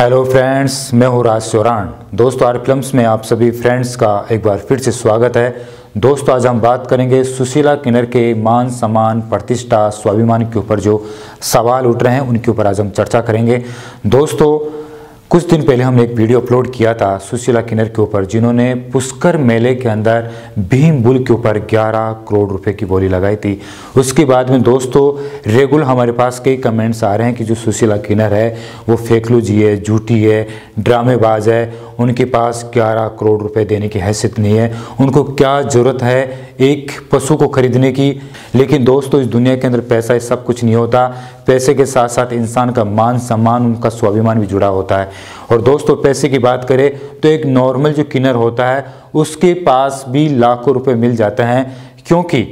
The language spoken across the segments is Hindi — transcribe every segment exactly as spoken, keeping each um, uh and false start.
हेलो फ्रेंड्स, मैं हूँ राज चौरान। दोस्तों, आर फिल्म्स में आप सभी फ्रेंड्स का एक बार फिर से स्वागत है। दोस्तों, आज हम बात करेंगे सुशीला किन्नर के मान सम्मान, प्रतिष्ठा, स्वाभिमान के ऊपर जो सवाल उठ रहे हैं उनके ऊपर आज हम चर्चा करेंगे। दोस्तों, कुछ दिन पहले हमने एक वीडियो अपलोड किया था सुशीला किन्नर के ऊपर, जिन्होंने पुष्कर मेले के अंदर भीम बुल के ऊपर ग्यारह करोड़ रुपए की बोली लगाई थी। उसके बाद में दोस्तों रेगुलर हमारे पास कई कमेंट्स आ रहे हैं कि जो सुशीला किन्नर है वो फेकलूजी है, झूठी है, ड्रामेबाज है, उनके पास ग्यारह करोड़ रुपए देने की हैसियत नहीं है, उनको क्या ज़रूरत है एक पशु को खरीदने की। लेकिन दोस्तों, इस दुनिया के अंदर पैसा सब कुछ नहीं होता। पैसे के साथ साथ इंसान का मान सम्मान, उनका स्वाभिमान भी जुड़ा होता है। और दोस्तों, पैसे की बात करें तो एक नॉर्मल जो किन्नर होता है उसके पास भी लाखों रुपए मिल जाते हैं, क्योंकि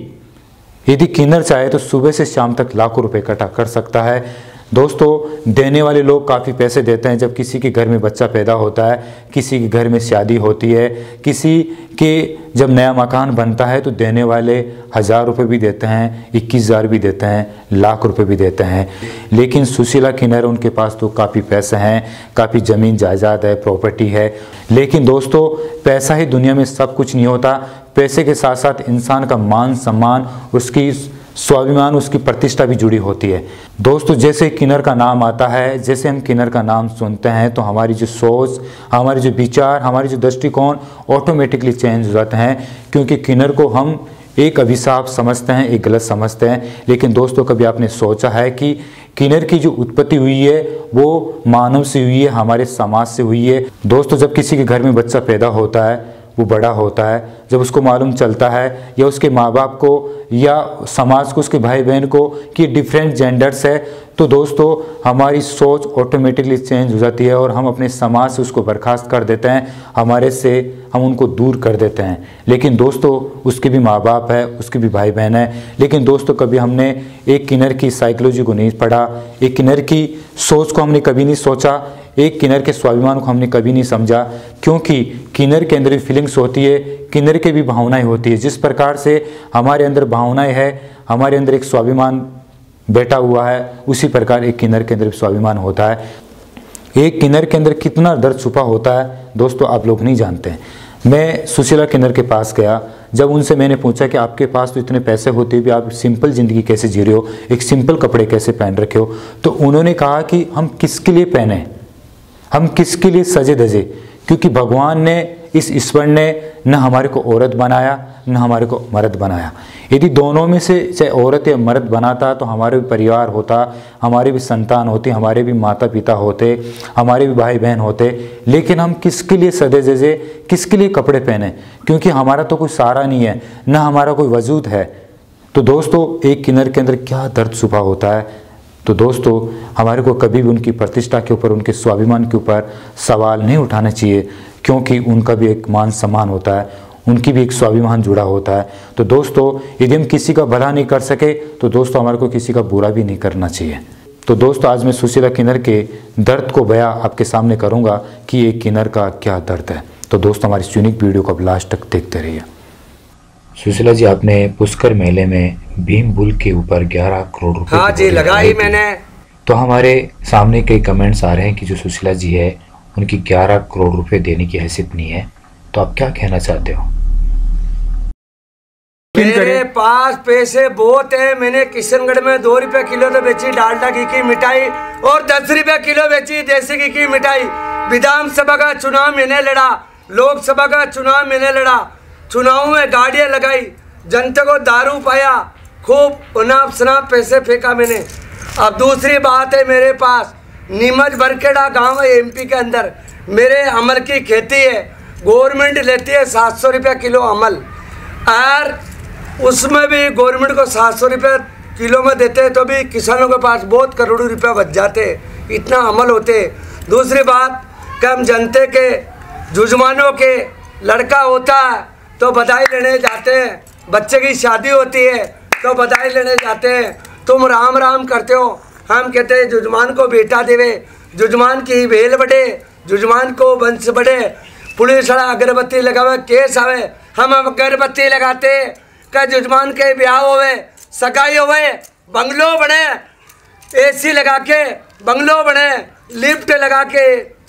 यदि किन्नर चाहे तो सुबह से शाम तक लाखों रुपए इकट्ठा कर सकता है। दोस्तों, देने वाले लोग काफ़ी पैसे देते हैं जब किसी के घर में बच्चा पैदा होता है, किसी के घर में शादी होती है, किसी के जब नया मकान बनता है तो देने वाले हज़ार रुपये भी देते हैं, इक्कीस हज़ार भी देते हैं, लाख रुपए भी देते हैं। लेकिन सुशीला किन्नर, उनके पास तो काफ़ी पैसे हैं, काफ़ी ज़मीन जायदाद है, प्रॉपर्टी है। लेकिन दोस्तों, पैसा ही दुनिया में सब कुछ नहीं होता। पैसे के साथ साथ इंसान का मान सम्मान, उसकी स्वाभिमान, उसकी प्रतिष्ठा भी जुड़ी होती है। दोस्तों, जैसे किन्नर का नाम आता है, जैसे हम किन्नर का नाम सुनते हैं तो हमारी जो सोच, हमारे जो विचार, हमारे जो दृष्टिकोण ऑटोमेटिकली चेंज हो जाते हैं, क्योंकि किन्नर को हम एक अभिशाप समझते हैं, एक गलत समझते हैं। लेकिन दोस्तों, कभी आपने सोचा है कि किन्नर की जो उत्पत्ति हुई है वो मानव से हुई है, हमारे समाज से हुई है। दोस्तों, जब किसी के घर में बच्चा पैदा होता है, वो बड़ा होता है, जब उसको मालूम चलता है या उसके माँ बाप को या समाज को, उसके भाई बहन को कि डिफरेंट जेंडर्स है, तो दोस्तों हमारी सोच ऑटोमेटिकली चेंज हो जाती है और हम अपने समाज से उसको बर्खास्त कर देते हैं, हमारे से हम उनको दूर कर देते हैं। लेकिन दोस्तों, उसके भी माँ बाप है, उसके भी भाई बहन है। लेकिन दोस्तों, कभी हमने एक किन्नर की साइकोलॉजी को नहीं पढ़ा, एक किन्नर की सोच को हमने कभी नहीं सोचा, एक किन्नर के स्वाभिमान को हमने कभी नहीं समझा, क्योंकि किन्नर के अंदर भी फीलिंग्स होती है, किन्नर के भी भावनाएं होती है। जिस प्रकार से हमारे अंदर भावनाएं है, हमारे अंदर एक स्वाभिमान बैठा हुआ है, उसी प्रकार एक किन्नर के अंदर भी स्वाभिमान होता है। एक किन्नर के अंदर कितना दर्द छुपा होता है दोस्तों, आप लोग नहीं जानते हैं। मैं सुशीला किन्नर के पास गया, जब उनसे मैंने पूछा कि आपके पास तो इतने पैसे होते भी आप सिंपल ज़िंदगी कैसे जी रहे हो, एक सिंपल कपड़े कैसे पहन रखे हो, तो उन्होंने कहा कि हम किसके लिए पहने, हम किसके लिए सजे धजे, क्योंकि भगवान ने, इस ईश्वर ने न हमारे को औरत बनाया न हमारे को मर्द बनाया। यदि दोनों में से चाहे औरत या मर्द बनाता तो हमारे भी परिवार होता, हमारे भी संतान होती, हमारे भी माता पिता होते, हमारे भी भाई बहन होते। लेकिन हम किसके लिए सजे धजे, किसके लिए कपड़े पहने, क्योंकि हमारा तो कोई सहारा नहीं है, न हमारा कोई वजूद है। तो दोस्तों, एक किन्नर के अंदर क्या दर्द छुपा होता है। तो दोस्तों, हमारे को कभी भी उनकी प्रतिष्ठा के ऊपर, उनके स्वाभिमान के ऊपर सवाल नहीं उठाना चाहिए, क्योंकि उनका भी एक मान सम्मान होता है, उनकी भी एक स्वाभिमान जुड़ा होता है। तो दोस्तों, यदि हम किसी का भला नहीं कर सके तो दोस्तों हमारे को किसी का बुरा भी नहीं करना चाहिए। तो दोस्तों, आज मैं सुशीला किन्नर के दर्द को बयां आपके सामने करूंगा कि एक किन्नर का क्या दर्द है। तो दोस्तों, हमारी इस यूनिक वीडियो को अब लास्ट तक देखते रहिए। सुशीला जी, आपने पुष्कर मेले में भीम बुल के ऊपर ग्यारह करोड़ रुपए हाँ जी लगाई मैंने। तो हमारे सामने कई कमेंट्स आ रहे हैं कि जो सुशीला जी है उनकी ग्यारह करोड़ रुपए देने की हैसियत नहीं है, तो आप क्या कहना चाहते हो? मेरे पास पैसे बहुत है। मैंने किशनगढ़ में दो रुपए किलो तो बेची डालडा घी की मिठाई और दस रुपए किलो बेची देसी घी की मिठाई। विधानसभा का चुनाव मैंने लड़ा, लोकसभा का चुनाव मैंने लड़ा, चुनाव में गाड़ियां लगाई, जनता को दारू पाया, खूब अनाप शनाप पैसे फेंका मैंने। अब दूसरी बात है, मेरे पास नीमच बरखेड़ा गांव है एमपी के अंदर, मेरे अमल की खेती है, गवर्नमेंट लेती है सात सौ रुपये किलो अमल, और उसमें भी गवर्नमेंट को सात सौ रुपये किलो में देते हैं तो भी किसानों के पास बहुत करोड़ों रुपये बच जाते हैं, इतना अमल होते। दूसरी बात कि हम जनते के जुजमानों के लड़का होता है तो बधाई लेने जाते हैं, बच्चे की शादी होती है तो बधाई लेने जाते हैं, तुम राम राम करते हो, हम कहते हैं जुजमान को बेटा देवे, जुजमान की बेल बढ़े, जुजमान को वंश बढ़े। पुलिस वाला अगरबत्ती लगावे, केस आवे, हम अगरबत्ती लगाते का जुजमान के ब्याह होवे, सगाई होवे, बंगलो बने, एसी लगा के बंगलो बने, लिफ्ट लगा के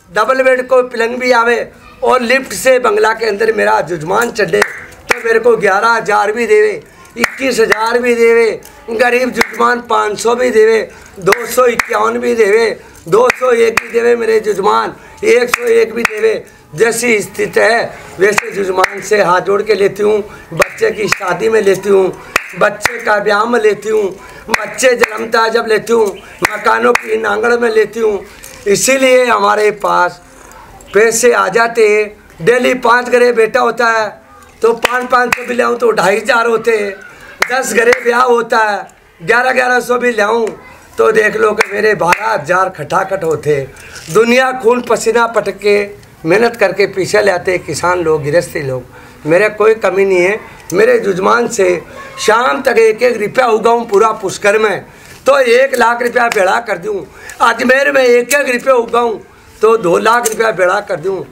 डबल बेड को पलंग भी आवे और लिफ्ट से बंगला के अंदर मेरा जजमान चढ़े तो मेरे को ग्यारह हज़ार भी देवे, इक्कीस हज़ार भी देवे, गरीब जजमान पाँच सौ भी देवे, दो सौ इक्यावन भी देवे, दो सौ एक भी देवे, मेरे जजमान एक सौ एक भी देवे। जैसी स्थिति है वैसे जजमान से हाथ जोड़ के लेती हूँ। बच्चे की शादी में लेती हूँ, बच्चे का ब्याह में लेती हूँ, बच्चे जन्मता जब लेती हूँ, मकानों की नांगड़ में लेती हूँ। इसीलिए हमारे पास पैसे आ जाते हैं। डेली पाँच घरे बेटा होता है तो पाँच पाँच सौ भी लाऊँ तो ढाई हज़ार होते हैं। दस घरे ब्याह होता है ग्यारह ग्यारह सौ भी लाऊँ तो देख लो कि मेरे बारह हज़ार खटाखट होते। दुनिया खून पसीना पटक के मेहनत करके पीछे ले आते किसान लोग, गृहस्थी लोग। मेरे कोई कमी नहीं है। मेरे जुजमान से शाम तक एक एक रुपया उगाऊँ पूरा पुष्कर में तो एक लाख रुपया बेड़ा कर दूँ। अजमेर में एक एक रुपया उगाऊँ तो दो लाख रुपया बेड़ा कर दूँ।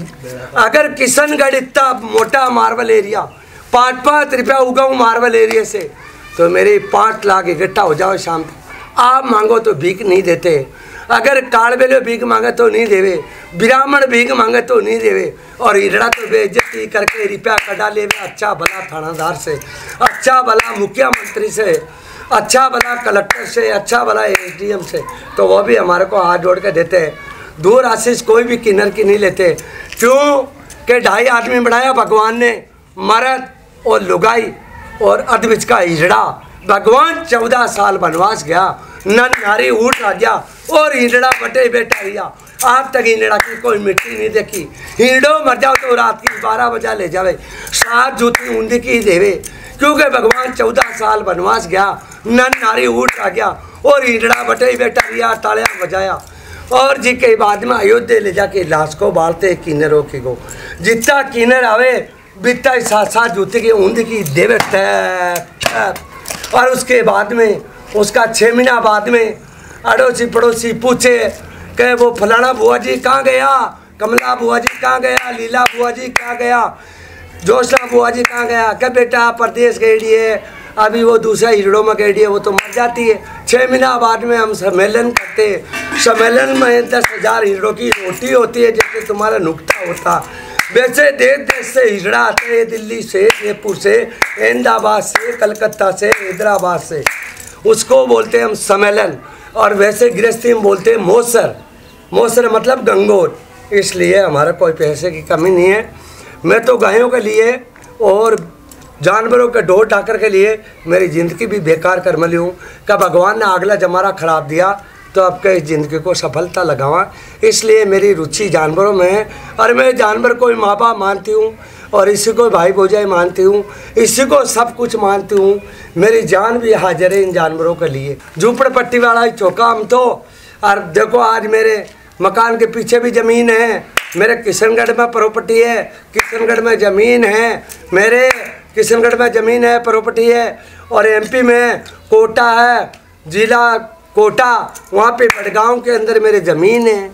अगर किशनगढ़ इतना मोटा मार्बल एरिया पाँच पाँच रुपया उगाऊँ मार्बल एरिया से तो मेरी पाँच लाख इकट्ठा हो जाओ शाम तक। आप मांगो तो भीख नहीं देते, अगर कालबेले भीख मांगे तो नहीं देवे, ब्राह्मण भीख मांगे तो नहीं देवे, और हिजड़ा तो बेइज्जती करके रुपया कटा ले अच्छा भला थानादार से, अच्छा भला मुख्यमंत्री से, अच्छा भला कलेक्टर से, अच्छा भला एसडीएम से, तो वो भी हमारे को हाथ जोड़ के देते हैं। दूर आशीष कोई भी किन्नर की नहीं लेते। क्यों कि ढाई आदमी बनाया भगवान ने, मर्द और लुगाई और अधविच का हिजड़ा। भगवान चौदह साल वनवास गया, नन नारी ऊट आ गया और हिजड़ा बटे बेटा रिया। आज तक हिजड़ा की कोई मिट्टी नहीं देखी। हिजड़ो मर जाओ तो रात की बारह बजा ले जावे, सात जूती ऊंधी की देवे, क्योंकि भगवान चौदह साल वनवास गया, नन नारी ऊट आ गया और हिजड़ा बटे बेटा रिया, तालियां बजाया। और जी के बाद में अयोध्या ले जाके लाश को बालते किन्नरों की को, जितना किन्नर आवे बिता साथ साथ जूते की ऊंधी की देवे टैप टैप। और उसके बाद में उसका छः महीना बाद में अड़ोसी पड़ोसी पूछे कि वो फलाना बुआ जी कहाँ गया, कमला बुआ जी कहाँ गया, लीला बुआ जी कहाँ गया, जोशना बुआ जी कहाँ गया। क्या बेटा परदेश गई है, अभी वो दूसरा हिजड़ों में गई है, वो तो मर जाती है। छः महीना बाद में हम सम्मेलन करते हैं। सम्मेलन में दस हज़ार हिजड़ों की रोटी होती है, जैसे तुम्हारा नुक्ता होता। वैसे देश देश से हिजड़ा आते हैं, दिल्ली से, जयपुर से, अहमदाबाद से, कलकत्ता से, हैदराबाद से, उसको बोलते हैं हम सम्मेलन। और वैसे गृहस्थी में बोलते हैं मोसर। मोसर मतलब गंगोर। इसलिए हमारा कोई पैसे की कमी नहीं है। मैं तो गायों के लिए और जानवरों के ढोर डाकर के लिए मेरी ज़िंदगी भी बेकार कर मली हूँ। क्या भगवान ने अगला जमाना ख़राब दिया तो आपके इस ज़िंदगी को सफलता लगावा। इसलिए मेरी रुचि जानवरों में है और मैं जानवर को माँ बाप मानती हूँ और इसी को भाई भौजाई मानती हूँ, इसी को सब कुछ मानती हूँ। मेरी जान भी हाजिर है इन जानवरों के लिए। झूपड़पट्टी वाला ही चौका हम तो। और देखो आज मेरे मकान के पीछे भी ज़मीन है, मेरे किशनगढ़ में प्रॉपर्टी है, किशनगढ़ में ज़मीन है, मेरे किशनगढ़ में ज़मीन है, प्रॉपर्टी है। और एमपी में कोटा है, जिला कोटा, वहाँ पे बड़गांव के अंदर मेरे ज़मीन है।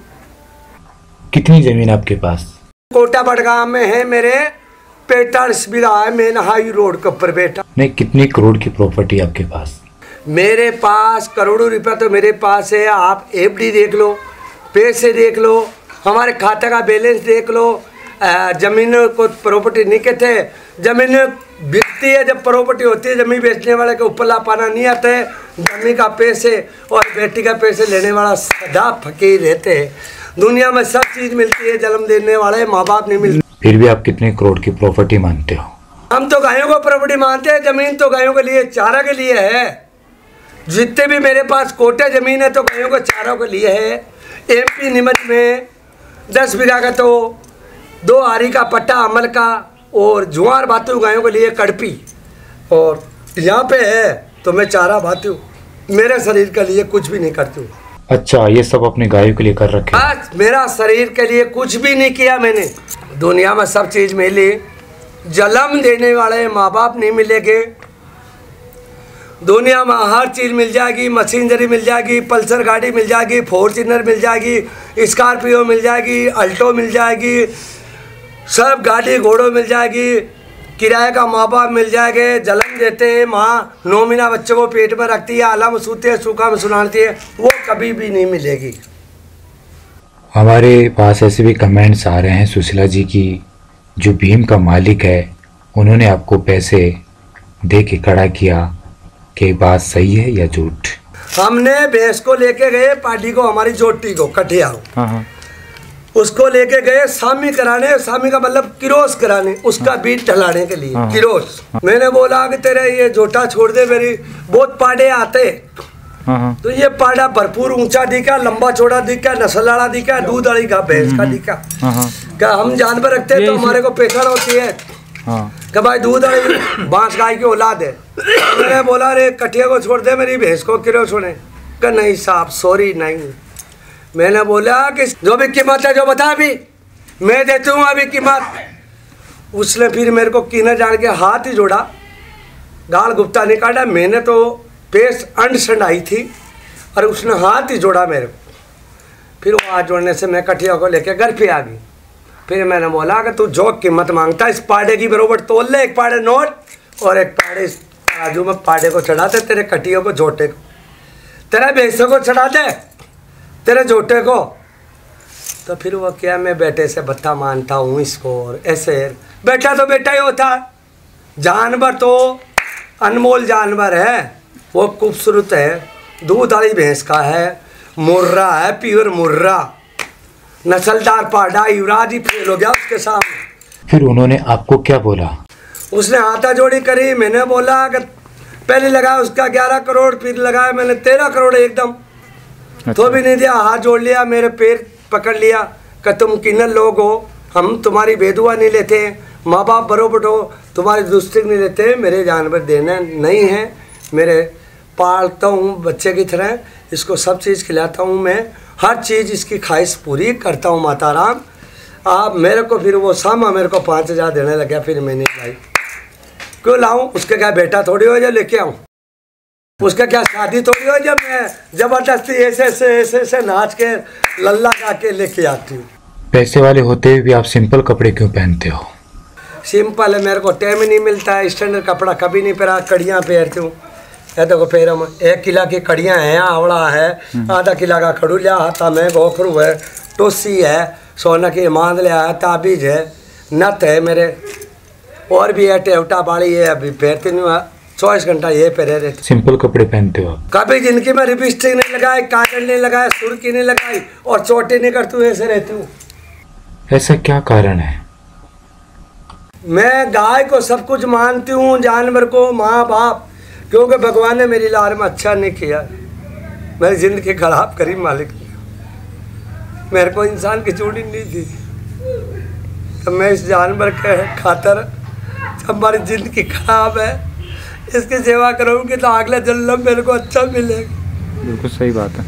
कितनी ज़मीन आपके पास? कोटा बड़गांव में है मेरे पैंतालीस बीघा है, मेन हाई रोड के ऊपर बेटा। नहीं, कितनी करोड़ की प्रॉपर्टी आपके पास? मेरे पास करोड़ों रुपया तो मेरे पास है। आप एफडी देख लो, पैसे देख लो, हमारे खाते का बैलेंस देख लो। ज़मीन को प्रॉपर्टी नहीं कहते, ज़मीन बिकती है जब प्रॉपर्टी होती है। ज़मीन बेचने वाले के ऊपर ला पाना नहीं आता है। ज़मीन का पैसे और बेटी का पैसे लेने वाला सदा फकीर रहते हैं। दुनिया में सब चीज़ मिलती है, जन्म देने वाले माँ बाप नहीं मिलते। फिर भी आप कितने करोड़ की प्रॉपर्टी मानते हो? हम तो गायों को प्रॉपर्टी मानते हैं। ज़मीन तो गायों के लिए, चारा के लिए है। जितने भी मेरे पास कोटे ज़मीन है तो गायों को चारों के लिए है। एमपी नीमच में दस बीघा का तो दो आरी का पट्टा अमल का और जुआर बाती हूँ गायों के लिए कड़पी। और यहाँ पे है तो मैं चारा बाती हूँ, मेरे शरीर के लिए कुछ भी नहीं करती हूँ। अच्छा, ये सब अपने गायों के लिए कर रखे? आज मेरा शरीर के लिए कुछ भी नहीं किया मैंने। दुनिया में सब चीज़ मिली, जन्म देने वाले माँ बाप नहीं मिलेंगे। दुनिया में हर चीज़ मिल जाएगी, मशीनरी मिल जाएगी, पल्सर गाड़ी मिल जाएगी, फॉर्च्यूनर मिल जाएगी, स्कॉर्पियो मिल जाएगी, अल्टो मिल जाएगी, सब गाड़ी घोड़ों मिल जाएगी, किराए का माँ बाप मिल जाएंगे। जन्म देते हैं माँ, नौ महीना बच्चे को पेट में रखती है, आला में सूती है, सूखा में सुनाती है, वो कभी भी नहीं मिलेगी। हमारे पास ऐसे भी कमेंट्स आ रहे हैं सुशीला जी की, जो भीम का मालिक है उन्होंने आपको पैसे दे के खड़ा किया, कि बात सही है या झूठ? हमने भैंस को लेके गए पार्टी को, हमारी जोटी को कटिया, उसको लेके गए सामी कराने, सामी का मतलब किरोस कराने, उसका बीट ढलाने के लिए किरोस। मैंने बोला कि तेरे ये जोटा छोड़ दे, मेरी बहुत पाड़े आते। तो ये पाड़ा भरपूर ऊंचा दिखा, लंबा चौड़ा दिखा, नस्ल वाला दिखा, दूध वाली का भैंस का दिखा। क्या हम जानवर रखते हैं तो हमारे को पहचान होती है कि भाई दूध वाली बांस गाय की औलाद है। मैंने बोला रे कटिया को छोड़ दे, मेरी भैंस को किरो छोड़े। क्या नहीं साहब सॉरी नहीं। मैंने बोला कि जो भी कीमत है जो बता, अभी मैं देती हूँ अभी कीमत। उसने फिर मेरे को कीना जान के हाथ ही जोड़ा, गाल गुप्ता नहीं काटा। मैंने तो पेश अंड संडाई थी और उसने हाथ ही जोड़ा मेरे को। फिर वो हाथ जोड़ने से मैं कटिया को लेके घर पे आ गई। फिर मैंने बोला कि तू जो कीमत मांगता इस पाड़े की बरोबर तोल ले, एक पाड़े नोट और एक पाड़े इस आजू में पाड़े को चढ़ा दे, तेरे कटियों को जोटे को, तेरे भैंसों को चढ़ा दे, तेरे जोटे को। तो फिर वो क्या, मैं बेटे से बत्ता मानता हूँ इसको, और ऐसे बेटा तो बेटा ही होता है। जानवर तो अनमोल जानवर है, वो खूबसूरत है, दूध वाली भैंस का है, मुर्रा है, प्योर मुर्रा, नस्लदार पाड़ा, युवराज ही फेल हो गया उसके सामने। फिर उन्होंने आपको क्या बोला? उसने हाथा जोड़ी करी। मैंने बोला कि पहले लगाया उसका ग्यारह करोड़, फिर लगाया मैंने तेरह करोड़ एकदम। अच्छा। तो भी नहीं दिया, हाथ जोड़ लिया, मेरे पैर पकड़ लिया कि तुम किन्नर लोग हो, हम तुम्हारी बेदुआ नहीं लेते, माँ बाप बरोबर हो, तुम्हारी दुस्ती नहीं लेते, मेरे जानवर देना नहीं है, मेरे पालता हूँ बच्चे की तरह, इसको सब चीज़ खिलाता हूँ, मैं हर चीज़ इसकी ख्वाहिश पूरी करता हूँ माता राम। आप मेरे को फिर वो सामा मेरे को पाँच हज़ार देने लगा। फिर मैंने लाई, क्यों लाऊं? उसके क्या बेटा थोड़ी हो जो लेके आऊँ, उसका क्या शादी थोड़ी हो जब मैं ज़बरदस्ती ऐसे ऐसे ऐसे ऐसे नाच के लल्ला गा के लेके आती हूँ। पैसे वाले होते हुए भी आप सिंपल कपड़े क्यों पहनते हो? सिंपल है, मेरे को टाइम ही नहीं मिलता है, स्टैंडर्ड कपड़ा कभी नहीं पहना, कड़ियाँ पहनती हूँ। ये देखो पैरों में एक किला की कड़ियाँ हैं, आवड़ा है, आधा किला का खड़ूलिया, हाथा में गोखरू है, टोसी है, सोना की मांद लिया है, ताबीज है, नथ है मेरे, और भी है, टेवटा बाड़ी है, अभी पहनती नहीं, चौबीस घंटा ये पहने रहते। सिंपल कपड़े पहनते हो? कभी जिंदगी में लिपस्टिक नहीं लगाई, काजल नहीं लगाया, सुर्खी नहीं लगाई और चोटी नहीं करती हूँ, ऐसे रहती हूँ। ऐसा क्या कारण है? मैं गाय को सब कुछ मानती हूँ, जानवर को माँ बाप, क्योंकि भगवान ने मेरी लाल में अच्छा नहीं किया, मेरी जिंदगी खराब करी मालिक ने, मेरे को इंसान की जोड़ी नहीं दी। तो मैं इस जानवर के खातर हमारी जिंदगी खराब है, इसकी सेवा करूँगी तो अगला जन्म मेरे को अच्छा मिलेगा। बिल्कुल सही बात है।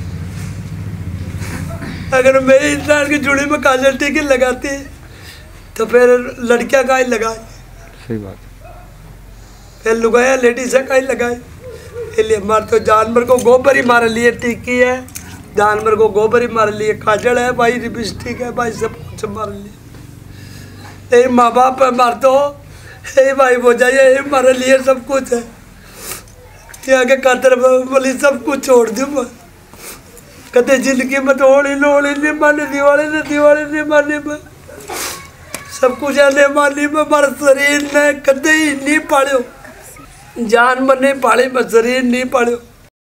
अगर मैं इंसान की जोड़ी में काजल टीकी लगाती तो फिर लड़कियां का ही लगाए। सही बात है। फिर लुगाया लेडीज का ही लगाए, इसलिए हमारे तो जानवर को गोबर ही मार लिए, टीकी है, जानवर को गोबर ही मार लिए, काजल है भाई, लिपस्टिक है भाई, सब कुछ मार लिए। यही माँ बाप है मार तो, यही भाई वो जाइए, यही मार लिए, सब कुछ है। यहाँ के कातर बोली सब कुछ छोड़ दूँ मैं, कदे जिंदगी में तो होली होली नहीं मानी, दिवाली ने दिवाली नहीं मानी, मैं सब कुछ आने मानी, मैं हमारा शरीर ने कदे ही नहीं पाड़ो, जानवर नहीं पाले, मैं शरीर नहीं पाड़ो।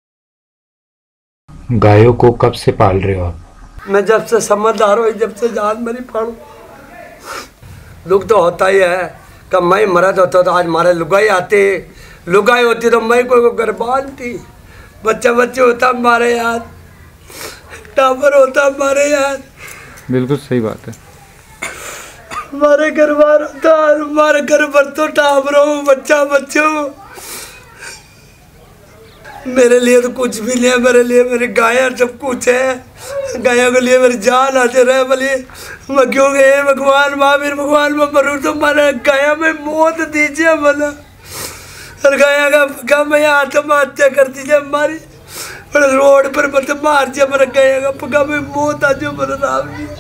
गायों को कब से पाल रहे हो आप? मैं जब से समझदार हो, जब से जानवर ही पालू। दुख तो होता ही है, कब मैं मरद होता तो आज मारे लुगाई आते, लुगाई होती तो मैं कोई को गरबान थी, बच्चा बच्चे होता मारे यार, टावर होता मारे यार। बिल्कुल सही बात है। हमारे घर बार होता, हमारे घर पर तो टावरों बच्चा बच्चों, मेरे लिए तो कुछ भी नहीं है, मेरे लिए मेरी गाय सब कुछ है, गायों के लिए मेरी जान आते रहे बोलिए, मैं क्यों गए भगवान महावीर भगवान में मरूँ तो मैंने गाया में मौत दीजिए मैंने, और गाया का पका मैं आत्महत्या कर दीजिए हमारी, रोड पर मत मार दिया, मेरा गाया का पका में मौत आ जाओ मेरा राम जी।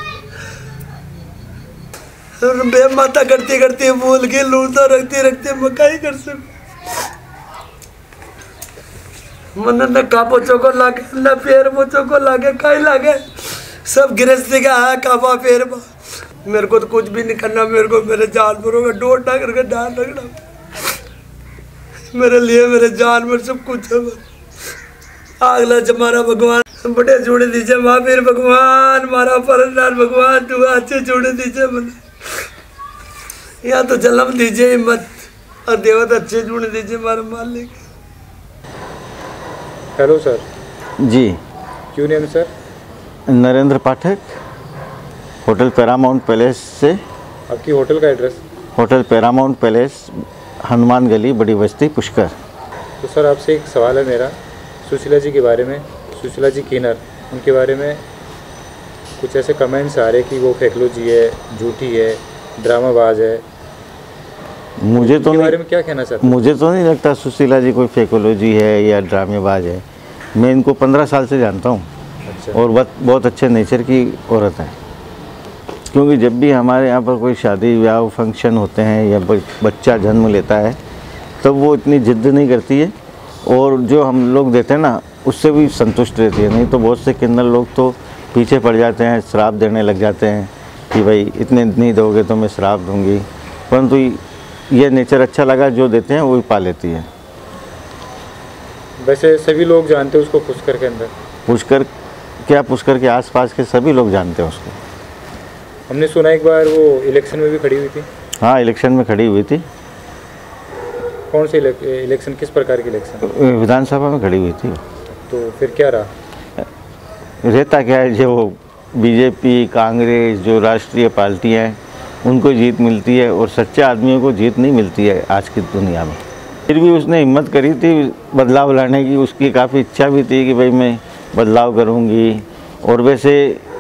बे माता करते करते बोल के लूटता रखते रखते मैं क्या ही कर सकूं, मन न का पोचो को लागे न पैर पोचो को लागे, कहीं लागे सब गृहस्थी का है काबा पेड़ में। मेरे को तो कुछ भी नहीं करना, मेरे को मेरे जानवरों का डोर ना करके ध्यान रखना। मेरे लिए मेरे जानवर सब कुछ है। अगला हमारा भगवान बड़े जोड़े दीजिए, महावीर भगवान, हमारा परमदार भगवान, तू अच्छे जोड़े दीजिए मुझे। यहाँ तो जन्म दीजिए हिम्मत, और देवत अच्छे जोड़े दीजिए हमारे मालिक। Hello sir. जी। क्यों name sir? Narendra Pathak, hotel Paramount Palace से। आपकी होटल का address? Hotel Paramount Palace, Hanuman गली, बड़ी बस्ती, पुष्कर। तो सर आपसे एक सवाल है मेरा, सुशीला जी के बारे में, सुशीला जी किन्नर, उनके बारे में कुछ ऐसे कमेंट्स आ रहे कि वो फेकलूजी है, झूठी है, ड्रामाबाज है। मुझे तो नहीं, बारे में क्या कहना चाहते हैं? मुझे तो नहीं लगता सुशीला जी कोई फेकोलॉजी है या ड्रामेबाज है। मैं इनको पंद्रह साल से जानता हूँ। अच्छा। और बहुत बहुत अच्छे नेचर की औरत है। क्योंकि जब भी हमारे यहाँ पर कोई शादी ब्याह फंक्शन होते हैं या बच्चा जन्म लेता है तब वो इतनी जिद नहीं करती है, और जो हम लोग देते हैं ना उससे भी संतुष्ट रहती है। नहीं तो बहुत से किन्नर लोग तो पीछे पड़ जाते हैं, श्राप देने लग जाते हैं कि भाई इतने नहीं दोगे तो मैं श्राप दूँगी। परंतु ये नेचर अच्छा लगा, जो देते हैं वही पा लेती है। वैसे सभी लोग जानते हैं उसको पुष्कर के अंदर? पुष्कर क्या, पुष्कर के आसपास के सभी लोग जानते हैं उसको। हमने सुना एक बार वो इलेक्शन में भी खड़ी हुई थी। हाँ, इलेक्शन में खड़ी हुई थी। कौन से इलेक्शन, किस प्रकार के इलेक्शन? विधानसभा में खड़ी हुई थी। तो फिर क्या रहा? रहता क्या है, जो बीजेपी कांग्रेस जो राष्ट्रीय पार्टियाँ हैं उनको जीत मिलती है और सच्चे आदमियों को जीत नहीं मिलती है आज की दुनिया में। फिर भी उसने हिम्मत करी थी बदलाव लाने की, उसकी काफ़ी इच्छा भी थी कि भाई मैं बदलाव करूंगी। और वैसे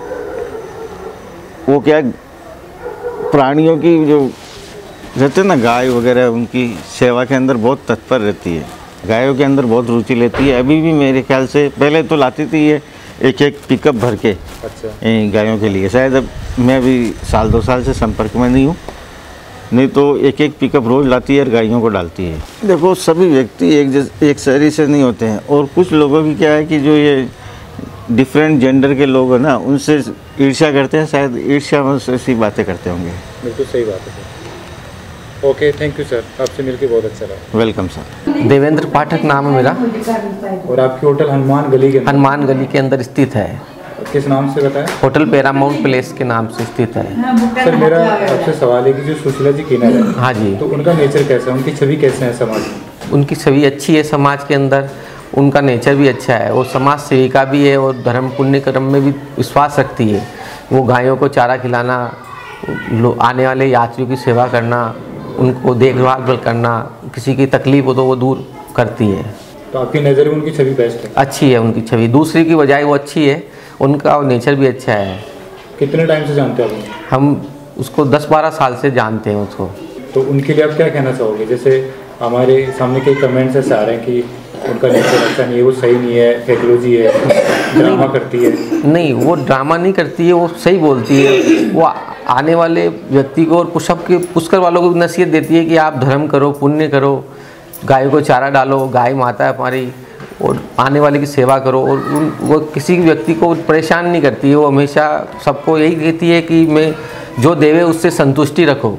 वो क्या, प्राणियों की जो रहते हैं ना गाय वगैरह, उनकी सेवा के अंदर बहुत तत्पर रहती है, गायों के अंदर बहुत रुचि लेती है। अभी भी मेरे ख्याल से, पहले तो लाती थी ये एक एक पिकअप भर के। अच्छा। गायों के लिए। शायद अब मैं अभी साल दो साल से संपर्क में नहीं हूँ, नहीं तो एक एक पिकअप रोज़ लाती है और गायों को डालती है। देखो, सभी व्यक्ति एक जैसे एक शरीर से नहीं होते हैं, और कुछ लोगों की क्या है कि जो ये डिफरेंट जेंडर के लोग हैं ना, उनसे ईर्ष्या करते हैं, शायद ईर्ष्या में ऐसी बातें करते होंगे। बिल्कुल सही बात है sir. Okay, thank you sir, आपसे मिलकर बहुत अच्छा लगा। Welcome sir. देवेंद्र पाठक नाम है मेरा, और आपकी होटल हनुमान गली के हनुमान गली के अंदर स्थित है। किस नाम से बताया? होटल पैरामाउंट पैलेस के नाम से स्थित है। सर मेरा आपसे सवाल है कि जो सुशीला जी किन्नर है, हाँ जी, तो उनका नेचर कैसा है, उनकी छवि कैसे है समाज में? उनकी छवि अच्छी है समाज के अंदर, उनका नेचर भी अच्छा है, वो समाज सेविका भी है और धर्म पुण्य कर्म में भी विश्वास रखती है। वो गायों को चारा खिलाना, आने वाले यात्रियों की सेवा करना, उनको देखभाल करना, किसी की तकलीफ हो तो वो दूर करती है। तो आपकी नज़र में उनकी छवि बेस्ट है? अच्छी है उनकी छवि, दूसरी की बजाय वो अच्छी है, उनका नेचर भी अच्छा है। कितने टाइम से जानते हैं आप? हम उसको दस बारह साल से जानते हैं उसको। तो उनके लिए आप क्या कहना चाहोगे? जैसे हमारे सामने कई कमेंट्स ऐसे आ रहे हैं कि उनका नेचर अच्छा नहीं है, वो सही नहीं है, फेकलूजी है, ड्रामा करती है। नहीं, वो ड्रामा नहीं करती है, वो सही बोलती है। वो आने वाले व्यक्ति को और पुष्कर के पुष्कर वालों को नसीहत देती है कि आप धर्म करो, पुण्य करो, गाय को चारा डालो, गाय माता है हमारी, और आने वाले की सेवा करो। और उन वो किसी व्यक्ति को परेशान नहीं करती है, वो हमेशा सबको यही कहती है कि मैं जो देवे उससे संतुष्टि रखो।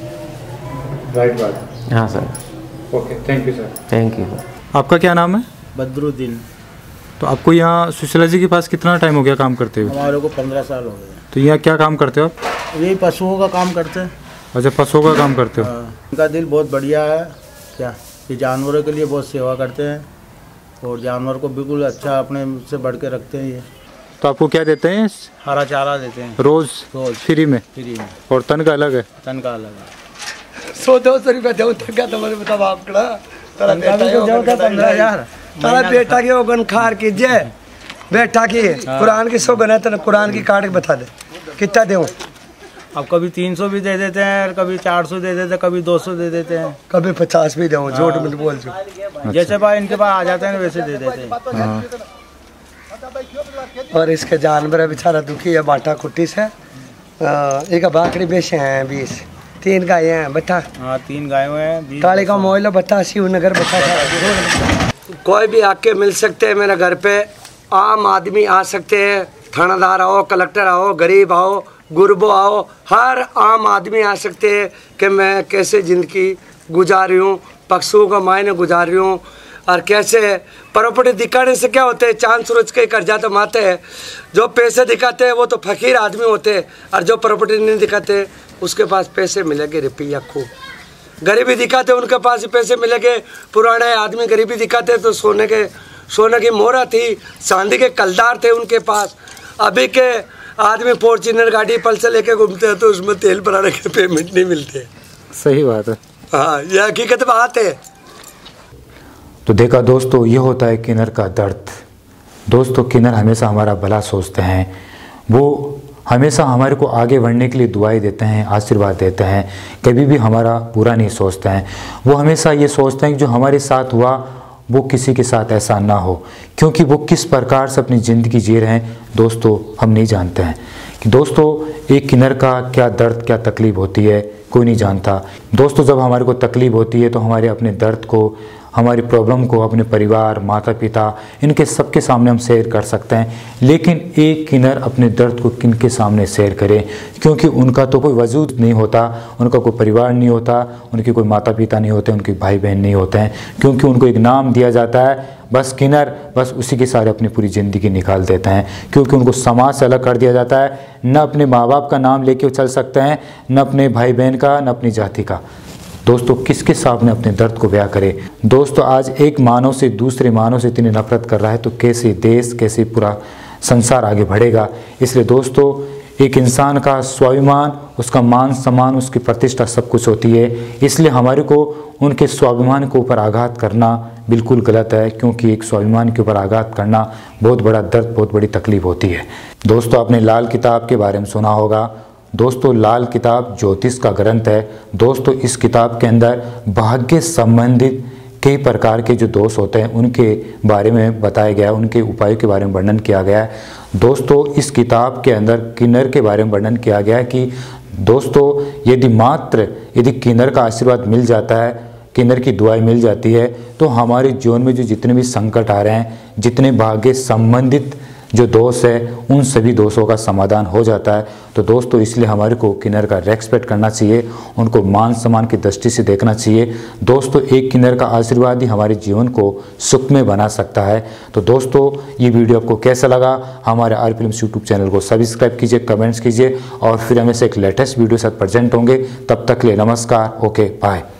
राइट बात। हाँ sir. Okay, thank you sir. Thank you sir. आपका क्या नाम है? बदरुद्दीन। तो आपको यहाँ सुशीला जी के पास कितना टाइम हो गया काम करते हुए? हमारे को पंद्रह साल हो गए। तो यहाँ क्या काम करते हो आप? यही पशुओं का काम करते हैं। अच्छा, पशुओं का काम करते हो। हाँ, उनका दिल बहुत बढ़िया है। क्या ये जानवरों के लिए बहुत सेवा करते हैं और जानवर को बिल्कुल अच्छा अपने से बढ़ के रखते हैं। ये तो आपको क्या देते हैं? हरा चारा देते हैं रोज? रोज फ्री में? फ्री में। और तन का अलग है? तन का अलग है। सौ दो सौ रुपया दो क्या तुम्हारे बताओ आपका तारा बेटा पंद्रह हजार तारा बेटा की ओगन खार कीजिए, बेटा की कुरान की सौगन है, तो कुरान की काट के बता दे कितना दे। अब कभी तीन सौ भी दे देते हैं, कभी चार सौ दे देते हैं, कभी दो सौ दे देते हैं, कभी पचास भी दो। झूठ मत बोल जो। जैसे भाई इनके पास आ जाते हैं वैसे दे देते हैं। हाँ। और इसके जानवर बेचारा दुखी है बाटा कुट्टी से। एक बाकड़ी बेचे हैं बीस, तीन गाय हैं बता। हाँ, तीन गायों हैं। काले का मोहल्ला बता, शिवनगर बता। कोई भी आके मिल सकते हैं मेरे घर पे, आम आदमी आ सकते हैं। थानादार आओ, कलेक्टर आओ, गरीब आओ, गुरबो आओ, हर आम आदमी आ सकते हैं कि मैं कैसे ज़िंदगी गुजार रही हूँ, पशुओं का मायने गुजार रही हूँ। और कैसे प्रॉपर्टी दिखाने से क्या होते हैं, चांद सूरज के कर्जा तो माते हैं। जो पैसे दिखाते हैं वो तो फकीर आदमी होते हैं, और जो प्रॉपर्टी नहीं दिखाते उसके पास पैसे मिलेंगे रुपया खूब। गरीबी दिखाते उनके पास ही पैसे मिलेंगे। पुराने आदमी गरीबी दिखाते तो सोने के सोने की मोहरा थी, चांदी के कलदार थे उनके पास। अभी के आदमी फॉर्च्यूनर गाड़ी पल्सर लेके घूमते हैं तो उसमें तेल भराने के पेमेंट नहीं मिलते। सही बात है। हाँ, यह हकीकत बात है। तो देखा दोस्तों, ये होता है किन्नर का दर्द। दोस्तों, किन्नर हमेशा हमारा भला सोचते हैं, वो हमेशा हमारे को आगे बढ़ने के लिए दुआएं देते हैं, आशीर्वाद देते हैं, कभी भी हमारा बुरा नहीं सोचते हैं। वो हमेशा ये सोचते हैं कि जो हमारे साथ हुआ वो किसी के साथ ऐसा ना हो, क्योंकि वो किस प्रकार से अपनी ज़िंदगी जी रहे हैं दोस्तों हम नहीं जानते हैं। कि दोस्तों एक किन्नर का क्या दर्द क्या तकलीफ़ होती है कोई नहीं जानता। दोस्तों जब हमारे को तकलीफ़ होती है तो हमारे अपने दर्द को, हमारी प्रॉब्लम को अपने परिवार, माता पिता, इनके सबके सामने हम शेयर कर सकते हैं। लेकिन एक किन्नर अपने दर्द को किन के सामने शेयर करे, क्योंकि उनका तो कोई वजूद नहीं होता, उनका कोई परिवार नहीं होता, उनके कोई माता पिता नहीं होते, उनके भाई बहन नहीं होते हैं, क्योंकि उनको एक नाम दिया जाता है बस किन्नर। बस उसी के सारे अपनी पूरी ज़िंदगी निकाल देते हैं, क्योंकि उनको समाज से अलग कर दिया जाता है। न अपने माँ बाप का नाम लेके चल सकते हैं, न अपने भाई बहन का, न अपनी जाति का। दोस्तों किसके सामने अपने दर्द को बयां करे। दोस्तों आज एक मानव से दूसरे मानव से इतनी नफरत कर रहा है तो कैसे देश, कैसे पूरा संसार आगे बढ़ेगा। इसलिए दोस्तों एक इंसान का स्वाभिमान, उसका मान सम्मान, उसकी प्रतिष्ठा सब कुछ होती है। इसलिए हमारे को उनके स्वाभिमान के ऊपर आघात करना बिल्कुल गलत है, क्योंकि एक स्वाभिमान के ऊपर आघात करना बहुत बड़ा दर्द, बहुत बड़ी तकलीफ होती है। दोस्तों आपने लाल किताब के बारे में सुना होगा। दोस्तों लाल किताब ज्योतिष का ग्रंथ है। दोस्तों इस किताब के अंदर भाग्य संबंधित कई प्रकार के जो दोष होते हैं उनके बारे में बताया गया है, उनके उपायों के बारे में वर्णन किया गया है। दोस्तों इस किताब के अंदर किन्नर के बारे में वर्णन किया गया है कि दोस्तों यदि मात्र यदि किन्नर का आशीर्वाद मिल जाता है, किन्नर की दुआएं मिल जाती है, तो हमारे जीवन में जो जितने भी संकट आ रहे हैं, जितने भाग्य संबंधित जो दोष है, उन सभी दोषों का समाधान हो जाता है। तो दोस्तों इसलिए हमारे को किन्नर का रेस्पेक्ट करना चाहिए, उनको मान सम्मान की दृष्टि से देखना चाहिए। दोस्तों एक किन्नर का आशीर्वाद ही हमारे जीवन को सुखमय बना सकता है। तो दोस्तों ये वीडियो आपको कैसा लगा, हमारे आर फिल्म्स यूट्यूब चैनल को सब्सक्राइब कीजिए, कमेंट्स कीजिए, और फिर हमें से एक लेटेस्ट वीडियो साथ प्रेजेंट होंगे। तब तक के लिए नमस्कार, ओके बाय।